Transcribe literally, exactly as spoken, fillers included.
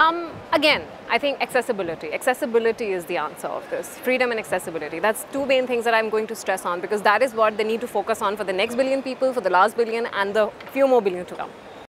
Um, again, I think accessibility. Accessibility is the answer of this. Freedom and accessibility. That's two main things that I'm going to stress on, because that is what they need to focus on for the next billion people, for the last billion, and the few more billion to come.